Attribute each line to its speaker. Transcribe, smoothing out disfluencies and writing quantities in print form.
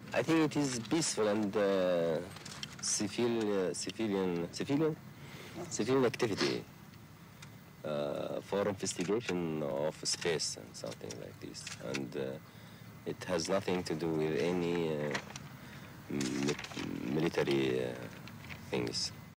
Speaker 1: I think it is peaceful and civilian activity for investigation of space and something like this. And it has nothing to do with any military things.